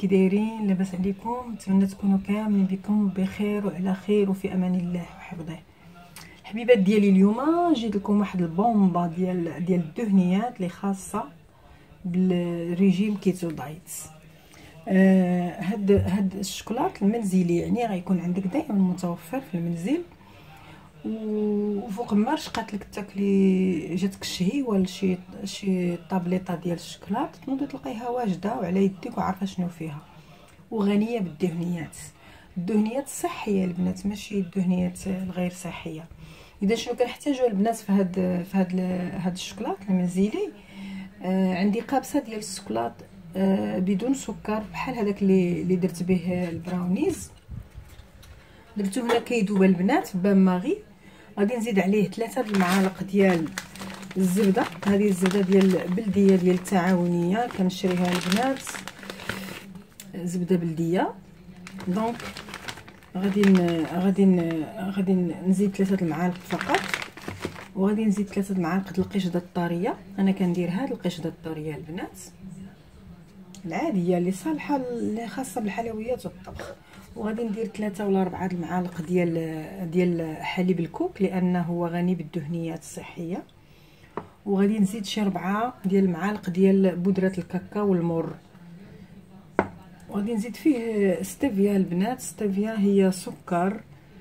كي دايرين؟ لاباس عليكم؟ نتمنى تكونوا كاملين بكم بخير وعلى خير وفي امان الله وحفظه. حبيبات ديالي، اليوم جيت لكم واحد البومبا ديال الدهنيات اللي خاصه بالريجيم كيتو دايت. هاد الشوكولات المنزلي، يعني غيكون عندك دائما متوفر في المنزل، وفوق ما رشقات لك تاكلي جاتك الشهيوه ولا شي طابليطه ديال الشوكولات، تنوضي تلقيها واجده وعلى يديك وعارفه شنو فيها، وغنيه بالدهنيات. الدهنيات الصحيه البنات، ماشي الدهنيات الغير صحيه. اذا شنو كنحتاجوا البنات في هاد الشوكولات المنزلي؟ عندي قابسه ديال الشوكولات بدون سكر، بحال هذاك اللي درت به البراونيز، درتو هنا كيذوب البنات بان ماغي. غادي نزيد عليه 3 المعالق ديال الزبده، هذه الزبده ديال بلديه ديال التعاونيه، كنشريها البنات زبده بلديه. دونك غادي نزيد 3 المعالق فقط، وغادي نزيد 3 المعالق د القشده الطريه. انا كندير هاد القشده الطريه البنات العاديه اللي صالحه اللي خاصه بالحلويات والطبخ، وغادي ندير 3 ولا 4 المعالق ديال حليب الكوك لانه هو غني بالدهنيات الصحيه، وغادي نزيد شي 4 ديال المعالق ديال بودره الكاكاو والمر، وغادي نزيد فيه ستيفيا البنات. ستيفيا هي سكر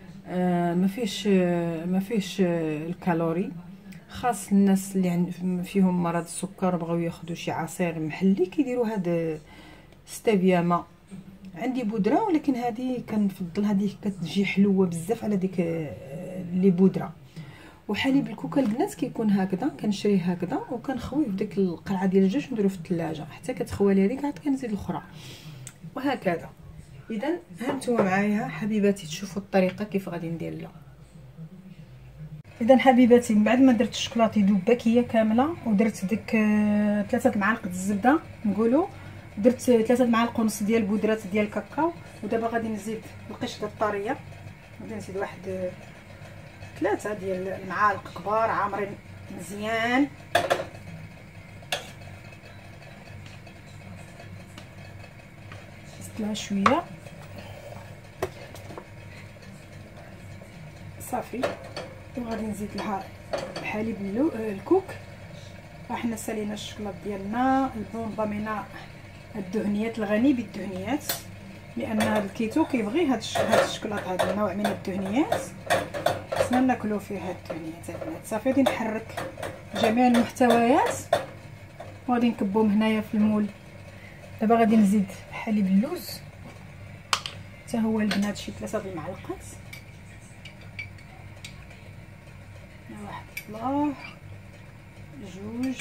ما فيش الكالوري، خاص الناس اللي فيهم مرض السكر بغاو ياخذوا شي عصير محلي كيديروا هاد ستيفيا. ما عندي بودره، ولكن هذه كنفضل هذه كتجي حلوه بزاف على ديك اللي بودره. وحليب الكوكا البنات كيكون هكذا، كنشريه هكذا وكنخويه في ديك القرعه ديال الجوج، نديرو في الثلاجه حتى كتخوالي هذيك، عاد كنزيد الاخرى وهكذا. اذا ها نتوما معايا حبيباتي تشوفوا الطريقه كيف غادي ندير لها. اذا حبيباتي، من بعد ما درت الشوكولاطه دوباكيه كامله ودرت ديك 3 معالق الزبده، نقولوا درت 3 معالق ونص ديال بودره ديال الكاكاو، ودابا غادي نزيد القشده الطريه، غادي نزيد واحد 3 ديال المعالق كبار عامرين مزيان. زدت لها شويه صافي، وغادي نزيد لها حليب الكوك. حنا سالينا الشوكولاط ديالنا البومبا من الدهنيات الغني بالدهنيات، لان هذا الكيتو كيبغي هذا الشوكولاط، هذا النوع من الدهنيات خصنا ناكلو فيه هاد الدهنيات البنات. صافي غادي نحرك جميع المحتويات وغادي نكبهم هنايا في المول. دابا غادي نزيد حليب اللوز حتى هو البنات شي 3 المعلقات، واحد الله جوج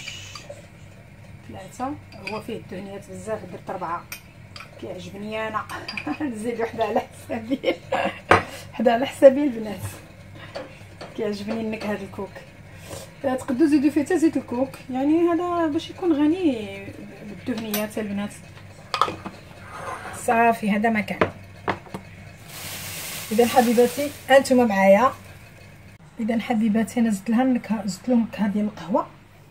3. هو فيه الدهنيات بزاف، درت 4 كيعجبني انا نزيد وحده على حسابي وحده على حسابي البنات، كيعجبني النكهه ديال الكوك. تقدروا تزيدوا فيه حتى زيت الكوك، يعني هذا باش يكون غني بالدهنيات البنات. صافي هذا ما كان. اذا حبيباتي انتم معايا. اذا حبيباتي انا زدت لها النكهه، زدت لهم النكهه ديال القهوه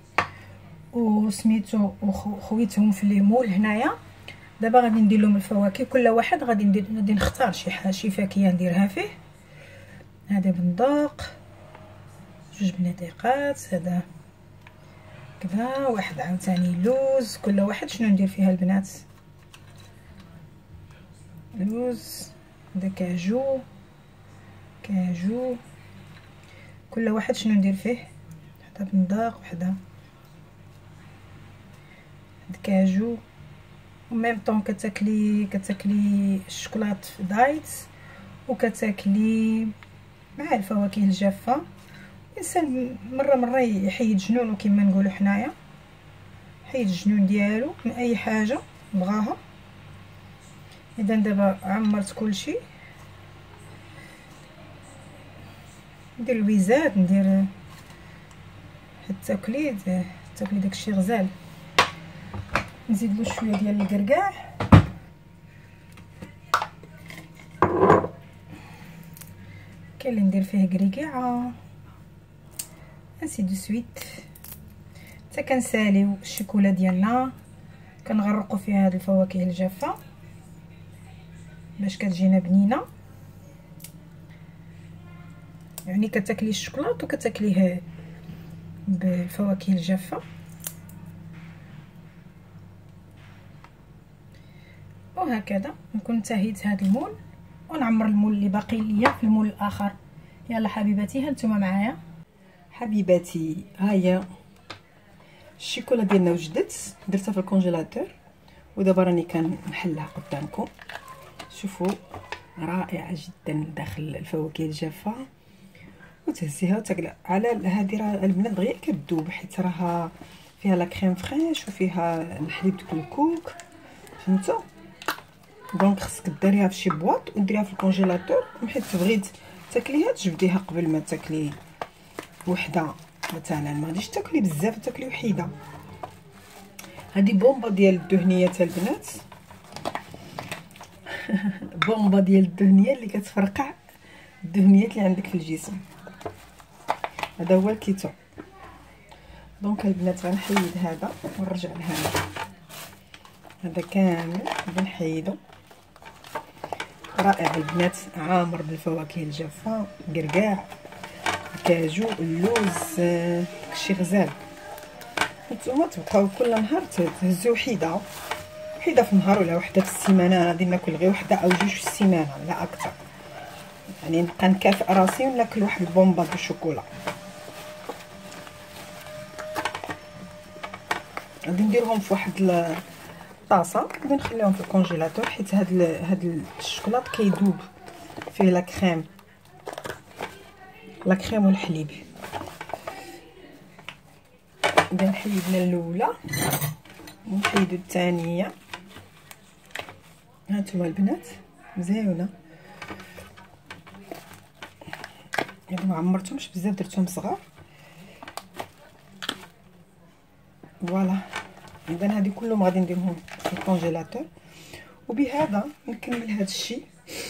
وسميتو وخويتهم في الليمون هنايا. دابا غادي ندير لهم الفواكه، كل واحد غادي نختار شي فاكهه نديرها فيه. هذا بندق 2 بنادقات، هذا كذا، واحد عاوتاني لوز. كل واحد شنو ندير فيها البنات؟ لوز، هذا كاجو، كل واحد شنو ندير فيه؟ وحده بندق، وحده كاجو. وميم طون كتاكلي الشوكولات في دايت، وكتاكلي مع الفواكه الجافه. الانسان مره يحيد جنونو كما نقولوا حنايا، حيد الجنون ديالو من اي حاجه بغاها. اذا دابا عمرت كلشي، ندير الويزات، ندير تاكلي داكشي غزال. نزيد له شويه ديال الكركاع، كاين اللي ندير فيه كريكاعه انسي دو سويت. حتى كنساليو الشيكولا ديالنا، كنغرقوا فيها هاد الفواكه الجافه باش كتجينا بنينه، يعني كتاكلي الشوكولاط وكتاكليه بالفواكه الجافه. وهكذا نكون انتهيت هذا المول، ونعمر المول اللي باقي ليا في المول الاخر. يلا حبيباتي، ها نتوما معايا. حبيباتي ها هي الشيكولا ديالنا وجدت، درتها في الكونجيلاتور ودابا راني كنحلها قدامكم. شوفوا رائعه جدا داخل الفواكه الجافه، وتهزيها وتاكلها على هذه. راه البنات دغيا كتذوب حيت راها فيها لا كريم فريش وفيها الحليب ديال الكوك، فهمتوا؟ دونك خصك ديريها في شي بواط وديريها في الكونجيلاتور، حيت بغيت تاكليها تجبديها قبل ما تاكلي وحده. مثلا ما غاديش تاكلي بزاف، تاكلي وحيده. هذه بومبا ديال الدهنيات البنات بومبا ديال الدهنيه اللي كتفرقع الدهنيات اللي عندك في الجسم. هذا هو الكيتو. دونك البنات غنحيد هذا ونرجع لهذا. هذا كامل بنحيدو. رائع البنات، عامر بالفواكه الجافه، قرقاع، الكاجو، اللوز، داكشي غزال. نتوما تبقاو كل نهار تهزوا وحده في النهار ولا وحده في السيمانه. غادي ناكل غير وحده او جوج في السيمانه لا اكثر، يعني نبقى نكافئ راسي وناكل واحد البومبا دو الشوكولا. غادي نديرهم في واحد الطاسه، غادي نخليهم في الكونجيلاتور حيت هاد الشوكولاط كيذوب فيه لا كريم والحليب. اذا حيدنا الاولى ونحيدو الثانيه. هانتوما البنات مزيونه، يعني ما عمرتهمش بزاف، درتهم صغار. فوالا اذا هادي كلهم غادي نديرهم في الكونجيلاتور. وبهذا نكمل هذا الشيء.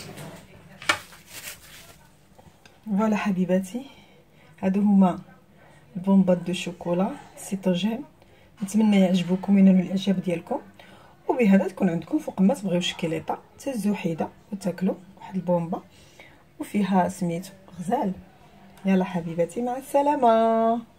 فوالا حبيباتي، هادو هما البومبات دو شوكولا سيتوجين. نتمنى يعجبوكم وينالوا الاعجاب ديالكم. وبهذا تكون عندكم فوق ما تبغيو الشكليطه تهزوا حيده وتاكلوا واحد البومبا وفيها سميتو غزال. يلا حبيباتي مع السلامه.